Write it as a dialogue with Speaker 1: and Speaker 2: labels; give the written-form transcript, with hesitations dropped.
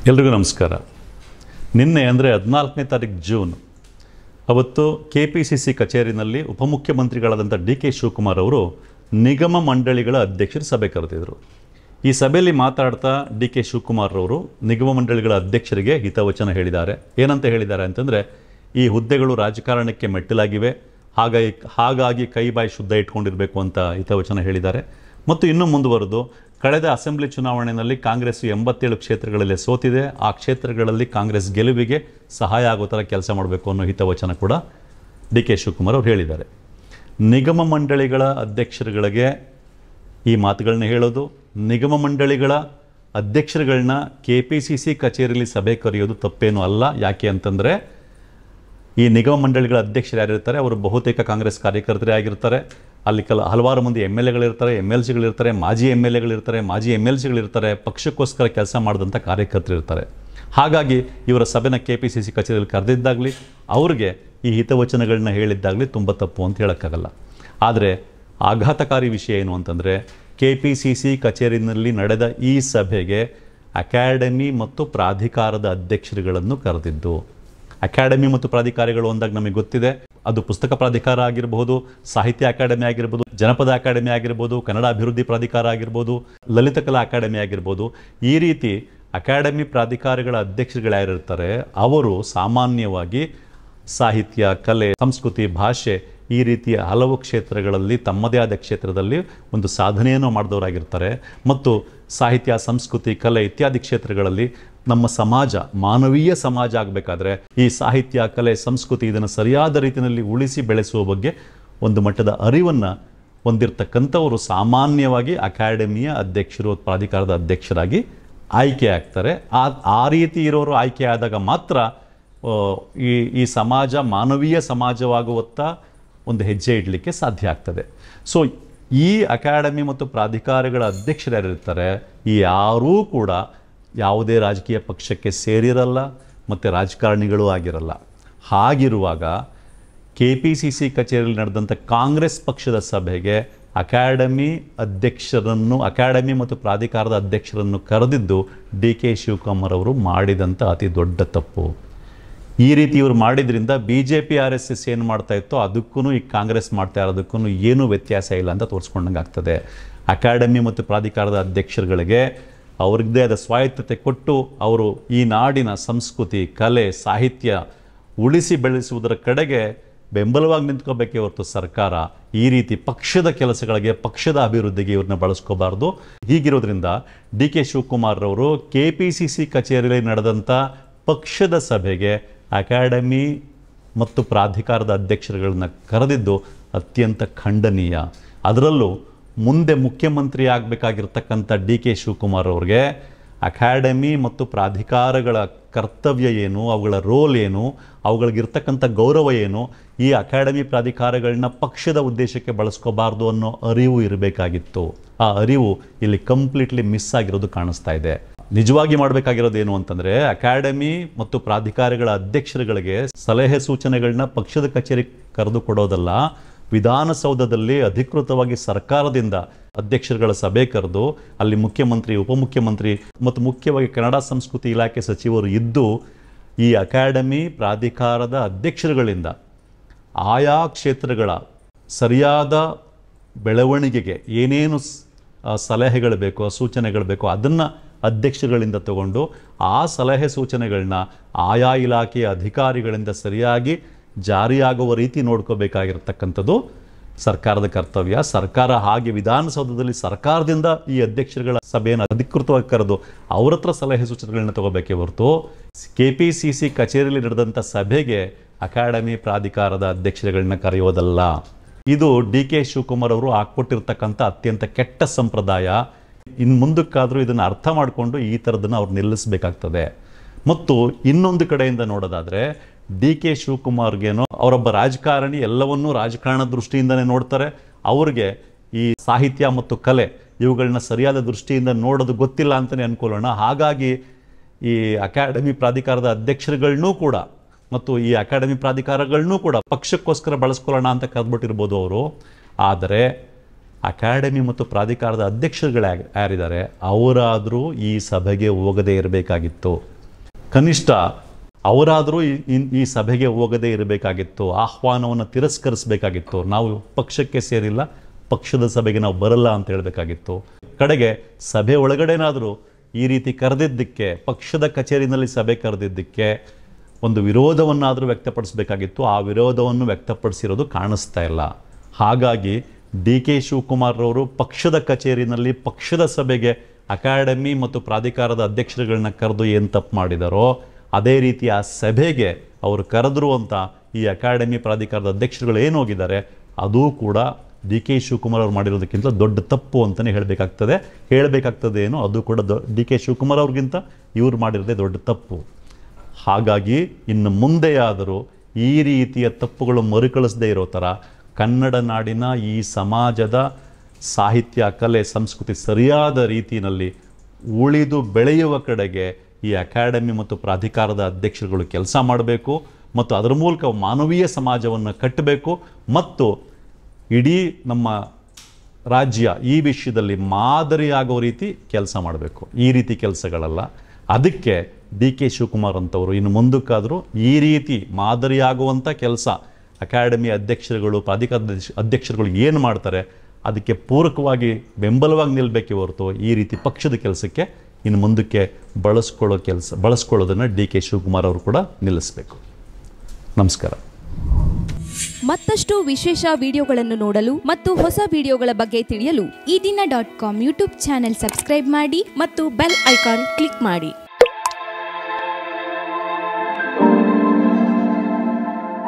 Speaker 1: ಎಲ್ರಿಗೂ ನಮಸ್ಕಾರ. ನಿನ್ನೆ ಅಂದರೆ 14ನೇ ತಾರೀಕು ಜೂನ್ ಅವತ್ತು KPCC ಕಚೇರಿನಲ್ಲಿ ಉಪಮುಖ್ಯಮಂತ್ರಿಗಳಾದಂಥ DK ಶಿವಕುಮಾರ್ ಅವರು ನಿಗಮ ಮಂಡಳಿಗಳ ಅಧ್ಯಕ್ಷರು ಸಭೆ ಕರೆದಿದ್ದರು. ಈ ಸಭೆಯಲ್ಲಿ ಮಾತಾಡ್ತಾ DK ಶಿವಕುಮಾರ್ ಅವರು ನಿಗಮ ಮಂಡಳಿಗಳ ಅಧ್ಯಕ್ಷರಿಗೆ ಹಿತವಚನ ಹೇಳಿದ್ದಾರೆ. ಏನಂತ ಹೇಳಿದ್ದಾರೆ ಅಂತಂದರೆ, ಈ ಹುದ್ದೆಗಳು ರಾಜಕಾರಣಕ್ಕೆ ಮೆಟ್ಟಿಲಾಗಿವೆ, ಹಾಗಾಗಿ ಕೈ ಬಾಯಿ ಶುದ್ಧ ಇಟ್ಕೊಂಡಿರಬೇಕು ಅಂತ ಹಿತವಚನ ಹೇಳಿದ್ದಾರೆ. ಮತ್ತು ಇನ್ನೂ ಮುಂದುವರೆದು, ಕಳೆದ ಅಸೆಂಬ್ಲಿ ಚುನಾವಣೆಯಲ್ಲಿ ಕಾಂಗ್ರೆಸ್ 87 ಕ್ಷೇತ್ರಗಳಲ್ಲಿ ಸೋತಿದೆ, ಆ ಕ್ಷೇತ್ರಗಳಲ್ಲಿ ಕಾಂಗ್ರೆಸ್ ಗೆಲುವಿಗೆ ಸಹಾಯ ಆಗೋ ಥರ ಕೆಲಸ ಮಾಡಬೇಕು ಅನ್ನೋ ಹಿತವಚನ ಕೂಡ DK ಶಿವಕುಮಾರ್ ಅವರು ಹೇಳಿದ್ದಾರೆ. ನಿಗಮ ಮಂಡಳಿಗಳ ಅಧ್ಯಕ್ಷರುಗಳಿಗೆ ಈ ಮಾತುಗಳನ್ನ ಹೇಳೋದು, ನಿಗಮ ಮಂಡಳಿಗಳ ಅಧ್ಯಕ್ಷರುಗಳನ್ನ KPCC ಕಚೇರಿಯಲ್ಲಿ ಸಭೆ ಕರೆಯೋದು ತಪ್ಪೇನೂ ಅಲ್ಲ. ಯಾಕೆ ಅಂತಂದರೆ, ಈ ನಿಗಮ ಮಂಡಳಿಗಳ ಅಧ್ಯಕ್ಷರು ಯಾರಿರ್ತಾರೆ ಅವರು ಬಹುತೇಕ ಕಾಂಗ್ರೆಸ್ ಕಾರ್ಯಕರ್ತರೇ ಆಗಿರ್ತಾರೆ. ಅಲ್ಲಿ ಹಲವಾರು ಮಂದಿ MLAಗಳಿರ್ತಾರೆ, MLCಗಳಿರ್ತಾರೆ, ಮಾಜಿ MLAಗಳಿರ್ತಾರೆ, ಮಾಜಿ MLCಗಳಿರ್ತಾರೆ, ಪಕ್ಷಕ್ಕೋಸ್ಕರ ಕೆಲಸ ಮಾಡಿದಂಥ ಕಾರ್ಯಕರ್ತರಿರ್ತಾರೆ. ಹಾಗಾಗಿ ಇವರ ಸಭೆನ KPCC ಕಚೇರಿಯಲ್ಲಿ ಕರೆದಿದ್ದಾಗಲಿ, ಅವ್ರಿಗೆ ಈ ಹಿತವಚನಗಳನ್ನ ಹೇಳಿದ್ದಾಗಲಿ ತುಂಬ ತಪ್ಪು ಅಂತ ಹೇಳೋಕ್ಕಾಗಲ್ಲ. ಆದರೆ ಆಘಾತಕಾರಿ ವಿಷಯ ಏನು ಅಂತಂದರೆ, KPCC ಕಚೇರಿನಲ್ಲಿ ನಡೆದ ಈ ಸಭೆಗೆ ಅಕಾಡೆಮಿ ಮತ್ತು ಪ್ರಾಧಿಕಾರದ ಅಧ್ಯಕ್ಷರುಗಳನ್ನು ಕರೆದಿದ್ದು. ಅಕಾಡೆಮಿ ಮತ್ತು ಪ್ರಾಧಿಕಾರಿಗಳು ಅಂದಾಗ ನಮಗೆ ಗೊತ್ತಿದೆ, ಅದು ಪುಸ್ತಕ ಪ್ರಾಧಿಕಾರ ಆಗಿರ್ಬೋದು, ಸಾಹಿತ್ಯ ಅಕಾಡೆಮಿ ಆಗಿರ್ಬೋದು, ಜನಪದ ಅಕಾಡೆಮಿ ಆಗಿರ್ಬೋದು, ಕನ್ನಡ ಅಭಿವೃದ್ಧಿ ಪ್ರಾಧಿಕಾರ ಆಗಿರ್ಬೋದು, ಲಲಿತಕಲಾ ಅಕಾಡೆಮಿ ಆಗಿರ್ಬೋದು. ಈ ರೀತಿ ಅಕಾಡೆಮಿ ಪ್ರಾಧಿಕಾರಗಳ ಅಧ್ಯಕ್ಷರುಗಳು ಯಾರಿರ್ತಾರೆ ಅವರು ಸಾಮಾನ್ಯವಾಗಿ ಸಾಹಿತ್ಯ, ಕಲೆ, ಸಂಸ್ಕೃತಿ, ಭಾಷೆ ಈ ರೀತಿಯ ಹಲವು ಕ್ಷೇತ್ರಗಳಲ್ಲಿ ತಮ್ಮದೇ ಆದ ಕ್ಷೇತ್ರದಲ್ಲಿ ಒಂದು ಸಾಧನೆಯನ್ನು ಮಾಡಿದವರಾಗಿರ್ತಾರೆ. ಮತ್ತು ಸಾಹಿತ್ಯ, ಸಂಸ್ಕೃತಿ, ಕಲೆ ಇತ್ಯಾದಿ ಕ್ಷೇತ್ರಗಳಲ್ಲಿ ನಮ್ಮ ಸಮಾಜ ಮಾನವೀಯ ಸಮಾಜ ಆಗಬೇಕಾದ್ರೆ ಈ ಸಾಹಿತ್ಯ, ಕಲೆ, ಸಂಸ್ಕೃತಿ ಇದನ್ನು ಸರಿಯಾದ ರೀತಿಯಲ್ಲಿ ಉಳಿಸಿ ಬೆಳೆಸುವ ಬಗ್ಗೆ ಒಂದು ಮಟ್ಟದ ಅರಿವನ್ನು ಹೊಂದಿರತಕ್ಕಂಥವರು ಸಾಮಾನ್ಯವಾಗಿ ಅಕಾಡೆಮಿಯ ಅಧ್ಯಕ್ಷರು, ಪ್ರಾಧಿಕಾರದ ಅಧ್ಯಕ್ಷರಾಗಿ ಆಯ್ಕೆ ಆಗ್ತಾರೆ. ಆ ರೀತಿ ಇರೋರು ಆಯ್ಕೆ ಆದಾಗ ಮಾತ್ರ ಈ ಸಮಾಜ ಮಾನವೀಯ ಸಮಾಜವಾಗುವತ್ತ ಒಂದು ಹೆಜ್ಜೆ ಇಡಲಿಕ್ಕೆ ಸಾಧ್ಯ ಆಗ್ತದೆ. ಸೊ ಈ ಅಕಾಡೆಮಿ ಮತ್ತು ಪ್ರಾಧಿಕಾರಗಳ ಅಧ್ಯಕ್ಷರು ಯಾರಿರ್ತಾರೆ ಈ ಯಾರೂ ಕೂಡ ಯಾವುದೇ ರಾಜಕೀಯ ಪಕ್ಷಕ್ಕೆ ಸೇರಿರಲ್ಲ ಮತ್ತು ರಾಜಕಾರಣಿಗಳೂ ಆಗಿರಲ್ಲ. ಹಾಗಿರುವಾಗ KPCC ಕಚೇರಿಯಲ್ಲಿ ನಡೆದಂಥ ಕಾಂಗ್ರೆಸ್ ಪಕ್ಷದ ಸಭೆಗೆ ಅಕಾಡೆಮಿ ಮತ್ತು ಪ್ರಾಧಿಕಾರದ ಅಧ್ಯಕ್ಷರನ್ನು ಕರೆದಿದ್ದು DK ಶಿವಕುಮಾರ್ ಅವರು ಮಾಡಿದಂಥ ಅತಿ ದೊಡ್ಡ ತಪ್ಪು. ಈ ರೀತಿ ಇವರು ಮಾಡಿದ್ರಿಂದ BJP RSS ಏನು ಮಾಡ್ತಾ ಇತ್ತೋ ಅದಕ್ಕೂ ಈ ಕಾಂಗ್ರೆಸ್ ಮಾಡ್ತಾ ಇರೋದಕ್ಕೂ ಏನೂ ವ್ಯತ್ಯಾಸ ಇಲ್ಲ ಅಂತ ತೋರಿಸ್ಕೊಂಡಂಗೆ ಆಗ್ತದೆ. ಅಕಾಡೆಮಿ ಮತ್ತು ಪ್ರಾಧಿಕಾರದ ಅಧ್ಯಕ್ಷರುಗಳಿಗೆ ಅವ್ರದ್ದೇ ಆದ ಸ್ವಾಯತ್ತತೆ ಕೊಟ್ಟು ಅವರು ಈ ನಾಡಿನ ಸಂಸ್ಕೃತಿ, ಕಲೆ, ಸಾಹಿತ್ಯ ಉಳಿಸಿ ಬೆಳೆಸುವುದರ ಕಡೆಗೆ ಬೆಂಬಲವಾಗಿ ನಿಂತ್ಕೋಬೇಕೇ ಹೊರತು ಸರ್ಕಾರ ಈ ರೀತಿ ಪಕ್ಷದ ಕೆಲಸಗಳಿಗೆ, ಪಕ್ಷದ ಅಭಿವೃದ್ಧಿಗೆ ಇವ್ರನ್ನ ಬಳಸ್ಕೋಬಾರ್ದು. ಹೀಗಿರೋದ್ರಿಂದ DK ಶಿವಕುಮಾರ್ ಅವರು KPCC ಕಚೇರಿಯಲ್ಲಿ ನಡೆದಂಥ ಪಕ್ಷದ ಸಭೆಗೆ ಅಕಾಡೆಮಿ ಮತ್ತು ಪ್ರಾಧಿಕಾರದ ಅಧ್ಯಕ್ಷರುಗಳನ್ನ ಕರೆದಿದ್ದು ಅತ್ಯಂತ ಖಂಡನೀಯ. ಅದರಲ್ಲೂ ಮುಂದೆ ಮುಖ್ಯಮಂತ್ರಿ ಆಗಬೇಕಾಗಿರ್ತಕ್ಕಂಥ DK ಶಿವಕುಮಾರ್ ಅವ್ರಿಗೆ ಅಕಾಡೆಮಿ ಮತ್ತು ಪ್ರಾಧಿಕಾರಗಳ ಕರ್ತವ್ಯ ಏನು, ಅವುಗಳ ರೋಲ್ ಏನು, ಅವುಗಳಿಗಿರ್ತಕ್ಕಂಥ ಗೌರವ ಏನು, ಈ ಅಕಾಡೆಮಿ ಪ್ರಾಧಿಕಾರಗಳನ್ನ ಪಕ್ಷದ ಉದ್ದೇಶಕ್ಕೆ ಬಳಸ್ಕೋಬಾರ್ದು ಅನ್ನೋ ಅರಿವು ಇರಬೇಕಾಗಿತ್ತು. ಆ ಅರಿವು ಇಲ್ಲಿ ಕಂಪ್ಲೀಟ್ಲಿ ಮಿಸ್ ಆಗಿರೋದು ಕಾಣಿಸ್ತಾ ಇದೆ. ನಿಜವಾಗಿ ಮಾಡಬೇಕಾಗಿರೋದೇನು ಅಂತಂದರೆ, ಅಕಾಡೆಮಿ ಮತ್ತು ಪ್ರಾಧಿಕಾರಗಳ ಅಧ್ಯಕ್ಷರುಗಳಿಗೆ ಸಲಹೆ ಸೂಚನೆಗಳನ್ನ ಪಕ್ಷದ ಕಚೇರಿ ಕರೆದು ಕೊಡೋದಲ್ಲ, ವಿಧಾನಸೌಧದಲ್ಲಿ ಅಧಿಕೃತವಾಗಿ ಸರ್ಕಾರದಿಂದ ಅಧ್ಯಕ್ಷರುಗಳ ಸಭೆ ಕರೆದು ಅಲ್ಲಿ ಮುಖ್ಯಮಂತ್ರಿ, ಉಪಮುಖ್ಯಮಂತ್ರಿ ಮತ್ತು ಮುಖ್ಯವಾಗಿ ಕನ್ನಡ ಸಂಸ್ಕೃತಿ ಇಲಾಖೆ ಸಚಿವರು ಇದ್ದು ಈ ಅಕಾಡೆಮಿ ಪ್ರಾಧಿಕಾರದ ಅಧ್ಯಕ್ಷರುಗಳಿಂದ ಆಯಾ ಕ್ಷೇತ್ರಗಳ ಸರಿಯಾದ ಬೆಳವಣಿಗೆಗೆ ಏನೇನು ಸಲಹೆಗಳು ಬೇಕೋ, ಸೂಚನೆಗಳು ಬೇಕೋ ಅದನ್ನು ಅಧ್ಯಕ್ಷರುಗಳಿಂದ ತಗೊಂಡು ಆ ಸಲಹೆ ಸೂಚನೆಗಳನ್ನ ಆಯಾ ಇಲಾಖೆಯ ಅಧಿಕಾರಿಗಳಿಂದ ಸರಿಯಾಗಿ ಜಾರಿಯಾಗುವ ರೀತಿ ನೋಡ್ಕೋಬೇಕಾಗಿರ್ತಕ್ಕಂಥದ್ದು ಸರ್ಕಾರದ ಕರ್ತವ್ಯ. ಸರ್ಕಾರ ಹಾಗೆ ವಿಧಾನಸೌಧದಲ್ಲಿ ಸರ್ಕಾರದಿಂದ ಈ ಅಧ್ಯಕ್ಷರುಗಳ ಸಭೆಯನ್ನು ಅಧಿಕೃತವಾಗಿ ಕರೆದು ಅವ್ರ ಹತ್ರ ಸಲಹೆ ಸೂಚನೆಗಳನ್ನ ತಗೋಬೇಕೇ ಹೊರತು KPCC ಕಚೇರಿಯಲ್ಲಿ ನಡೆದಂಥ ಸಭೆಗೆ ಅಕಾಡೆಮಿ ಪ್ರಾಧಿಕಾರದ ಅಧ್ಯಕ್ಷರುಗಳನ್ನ ಕರೆಯೋದಲ್ಲ. ಇದು DK ಶಿವಕುಮಾರ್ ಅವರು ಹಾಕ್ಕೊಟ್ಟಿರ್ತಕ್ಕಂಥ ಅತ್ಯಂತ ಕೆಟ್ಟ ಸಂಪ್ರದಾಯ. ಇನ್ನು ಮುಂದಕ್ಕಾದರೂ ಇದನ್ನು ಅರ್ಥ ಮಾಡಿಕೊಂಡು ಈ ಥರದನ್ನು ಅವ್ರು ನಿಲ್ಲಿಸಬೇಕಾಗ್ತದೆ. ಮತ್ತು ಇನ್ನೊಂದು ಕಡೆಯಿಂದ ನೋಡೋದಾದರೆ DK ಶಿವಕುಮಾರ್ಗೇನೋ ಅವರೊಬ್ಬ ರಾಜಕಾರಣಿ, ಎಲ್ಲವನ್ನೂ ರಾಜಕಾರಣ ದೃಷ್ಟಿಯಿಂದನೇ ನೋಡ್ತಾರೆ. ಅವ್ರಿಗೆ ಈ ಸಾಹಿತ್ಯ ಮತ್ತು ಕಲೆ ಇವುಗಳನ್ನ ಸರಿಯಾದ ದೃಷ್ಟಿಯಿಂದ ನೋಡೋದು ಗೊತ್ತಿಲ್ಲ ಅಂತಲೇ ಅಂದ್ಕೊಳ್ಳೋಣ. ಹಾಗಾಗಿ ಈ ಅಕಾಡೆಮಿ ಪ್ರಾಧಿಕಾರದ ಅಧ್ಯಕ್ಷರುಗಳನ್ನೂ ಕೂಡ ಮತ್ತು ಈ ಅಕಾಡೆಮಿ ಪ್ರಾಧಿಕಾರಗಳನ್ನೂ ಕೂಡ ಪಕ್ಷಕ್ಕೋಸ್ಕರ ಬಳಸ್ಕೊಳ್ಳೋಣ ಅಂತ ಕರೆದ್ಬಿಟ್ಟಿರ್ಬೋದು ಅವರು. ಆದರೆ ಅಕಾಡೆಮಿ ಮತ್ತು ಪ್ರಾಧಿಕಾರದ ಅಧ್ಯಕ್ಷರುಗಳು ಯಾರಿದ್ದಾರೆ ಅವರಾದರೂ ಈ ಸಭೆಗೆ ಹೋಗದೇ ಇರಬೇಕಾಗಿತ್ತು. ಕನಿಷ್ಠ ಅವರಾದರೂ ಈ ಸಭೆಗೆ ಹೋಗದೇ ಇರಬೇಕಾಗಿತ್ತು, ಆಹ್ವಾನವನ್ನು ತಿರಸ್ಕರಿಸಬೇಕಾಗಿತ್ತು. ನಾವು ಪಕ್ಷಕ್ಕೆ ಸೇರಿಲ್ಲ, ಪಕ್ಷದ ಸಭೆಗೆ ನಾವು ಬರಲ್ಲ ಅಂತ ಹೇಳಬೇಕಾಗಿತ್ತು. ಕಡೆಗೆ ಸಭೆ ಒಳಗಡೆನಾದರೂ ಈ ರೀತಿ ಕರೆದಿದ್ದಕ್ಕೆ, ಪಕ್ಷದ ಕಚೇರಿನಲ್ಲಿ ಸಭೆ ಕರೆದಿದ್ದಕ್ಕೆ ಒಂದು ವಿರೋಧವನ್ನಾದರೂ ವ್ಯಕ್ತಪಡಿಸಬೇಕಾಗಿತ್ತು. ಆ ವಿರೋಧವನ್ನು ವ್ಯಕ್ತಪಡಿಸಿರೋದು ಕಾಣಿಸ್ತಾ ಇಲ್ಲ. ಹಾಗಾಗಿ ಡಿ ಕೆ ಶಿವಕುಮಾರ್ ಅವರು ಪಕ್ಷದ ಕಚೇರಿನಲ್ಲಿ ಪಕ್ಷದ ಸಭೆಗೆ ಅಕಾಡೆಮಿ ಮತ್ತು ಪ್ರಾಧಿಕಾರದ ಅಧ್ಯಕ್ಷರುಗಳನ್ನ ಕರೆದು ಏನು ತಪ್ಪು ಮಾಡಿದಾರೋ ಅದೇ ರೀತಿ ಆ ಸಭೆಗೆ ಅವರು ಕರೆದ್ರು ಅಂತ ಈ ಅಕಾಡೆಮಿ ಪ್ರಾಧಿಕಾರದ ಅಧ್ಯಕ್ಷರುಗಳು ಏನು ಹೋಗಿದ್ದಾರೆ ಅದೂ ಕೂಡ ಡಿ ಕೆ ಶಿವಕುಮಾರ್ ಅವರು ಮಾಡಿರೋದಕ್ಕಿಂತ ದೊಡ್ಡ ತಪ್ಪು ಅಂತಲೇ ಹೇಳಬೇಕಾಗ್ತದೆ ಏನೋ ಅದು ಕೂಡ ಡಿ ಕೆ ಶಿವಕುಮಾರ್ ಅವ್ರಿಗಿಂತ ಇವ್ರು ಮಾಡಿರೋದೇ ದೊಡ್ಡ ತಪ್ಪು. ಹಾಗಾಗಿ ಇನ್ನು ಮುಂದೆಯಾದರೂ ಈ ರೀತಿಯ ತಪ್ಪುಗಳು ಮರುಕಳಿಸದೇ ಇರೋ ಥರ ಕನ್ನಡ ನಾಡಿನ ಈ ಸಮಾಜದ ಸಾಹಿತ್ಯ, ಕಲೆ, ಸಂಸ್ಕೃತಿ ಸರಿಯಾದ ರೀತಿಯಲ್ಲಿ ಉಳಿದು ಬೆಳೆಯುವ ಕಡೆಗೆ ಈ ಅಕಾಡೆಮಿ ಮತ್ತು ಪ್ರಾಧಿಕಾರದ ಅಧ್ಯಕ್ಷರುಗಳು ಕೆಲಸ ಮಾಡಬೇಕು ಮತ್ತು ಅದರ ಮೂಲಕ ಮಾನವೀಯ ಸಮಾಜವನ್ನು ಕಟ್ಟಬೇಕು ಮತ್ತು ಇಡೀ ನಮ್ಮ ರಾಜ್ಯ ಈ ವಿಷಯದಲ್ಲಿ ಮಾದರಿಯಾಗೋ ರೀತಿ ಕೆಲಸ ಮಾಡಬೇಕು. ಈ ರೀತಿ ಕೆಲಸಗಳಲ್ಲ. ಅದಕ್ಕೆ ಡಿ ಕೆ ಶಿವಕುಮಾರ್ ಅಂತವರು ಇನ್ನು ಮುಂದಕ್ಕಾದರೂ ಈ ರೀತಿ ಮಾದರಿಯಾಗುವಂಥ ಕೆಲಸ ಅಕಾಡೆಮಿ ಅಧ್ಯಕ್ಷರುಗಳು, ಪ್ರಾಧಿಕಾರದ ಅಧ್ಯಕ್ಷರುಗಳು ಏನು ಮಾಡ್ತಾರೆ ಅದಕ್ಕೆ ಪೂರಕವಾಗಿ ಬೆಂಬಲವಾಗಿ ನಿಲ್ಲಬೇಕೇ ಹೊರತು ಈ ರೀತಿ ಪಕ್ಷದ ಕೆಲಸಕ್ಕೆ ಇನ್ನು ಮುಂದಕ್ಕೆ ಬಳಸ್ಕೊಳ್ಳೋದನ್ನು ಡಿ ಕೆ ಶಿವಕುಮಾರ್ ಅವರು ಕೂಡ ನಿಲ್ಲಿಸಬೇಕು. ನಮಸ್ಕಾರ.
Speaker 2: ಮತ್ತಷ್ಟು ವಿಶೇಷ ವಿಡಿಯೋಗಳನ್ನು ನೋಡಲು ಮತ್ತು ಹೊಸ ವಿಡಿಯೋಗಳ ಬಗ್ಗೆ ತಿಳಿಯಲು
Speaker 3: ಈ ದಿನ .com ಯೂಟ್ಯೂಬ್ ಚಾನೆಲ್ ಸಬ್ಸ್ಕ್ರೈಬ್ ಮಾಡಿ ಮತ್ತು ಬೆಲ್ ಐಕಾನ್ ಕ್ಲಿಕ್ ಮಾಡಿ.